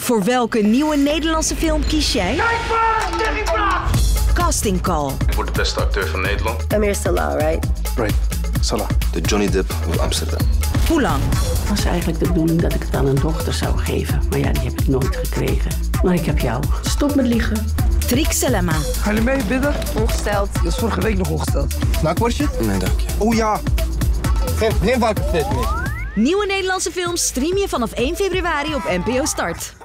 Voor welke nieuwe Nederlandse film kies jij? Kijk maar, Casting Call. Ik word de beste acteur van Nederland. Amir Salah, right? Right, Salah. De Johnny Depp van Amsterdam. Hoe lang? Het was eigenlijk de bedoeling dat ik het aan een dochter zou geven. Maar ja, die heb ik nooit gekregen. Maar ik heb jou. Stop met liegen. Trick Selema. Ga je mee bidden? Ongesteld. Dat is vorige week nog ongesteld. Snackworstje? Nee, dank je. Oh ja. Geen varkensvlees meer. Nieuwe Nederlandse films stream je vanaf 1 februari op NPO Start.